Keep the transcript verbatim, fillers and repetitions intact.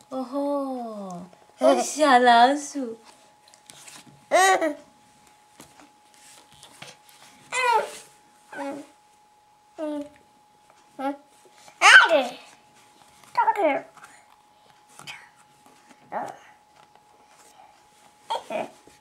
哦吼，小老鼠。 嗯嗯嗯嗯嗯，哎，这个是，嗯，哎。